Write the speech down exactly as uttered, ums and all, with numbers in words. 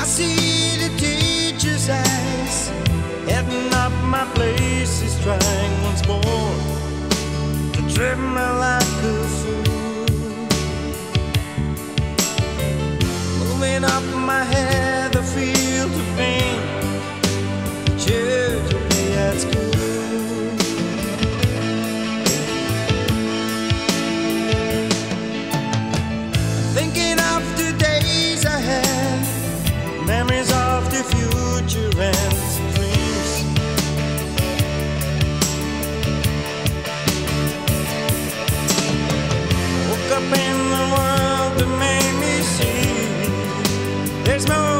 I see the teacher's eyes, heading up my place is trying once more to trip me like a fool. Moving up my head, the field of pain, church or play at school. Thinking of the days I had, memories of the future and dreams. Woke up in the world that made me see there's more